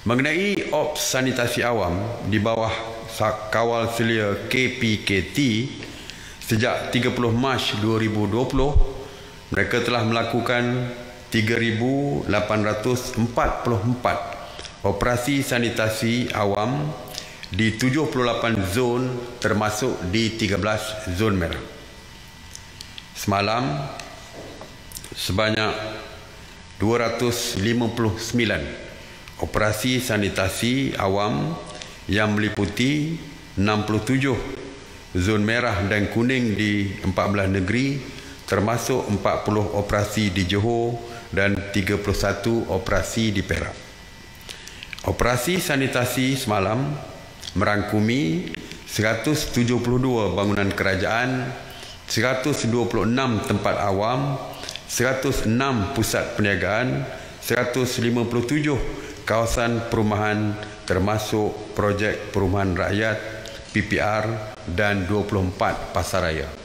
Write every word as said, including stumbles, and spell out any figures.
Mengenai ops sanitasi awam di bawah kawal selia K P K T, sejak tiga puluh Mac dua ribu dua puluh, mereka telah melakukan tiga ribu lapan ratus empat puluh empat operasi sanitasi awam di tujuh puluh lapan zon, termasuk di tiga belas zon merah. Semalam, sebanyak dua ratus lima puluh sembilan operasi sanitasi awam yang meliputi enam puluh tujuh zon merah dan kuning di empat belas negeri, termasuk empat puluh operasi di Johor dan tiga puluh satu operasi di Perak. Operasi sanitasi semalam merangkumi seratus tujuh puluh dua bangunan kerajaan, seratus dua puluh enam tempat awam, seratus enam pusat perniagaan, seratus lima puluh tujuh kawasan perumahan termasuk projek perumahan rakyat P P R dan dua puluh empat pasaraya.